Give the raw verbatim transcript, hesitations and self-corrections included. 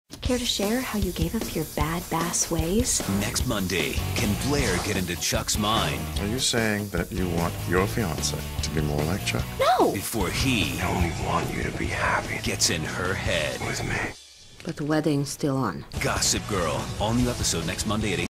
Care to share how you gave up your bad bass ways? Next Monday, can Blair get into Chuck's mind? Are you saying that you want your fiancé to be more like Chuck? No! Before he I only want you to be happy gets in her head. with me. But the wedding's still on. Gossip Girl. All new episode next Monday at eight.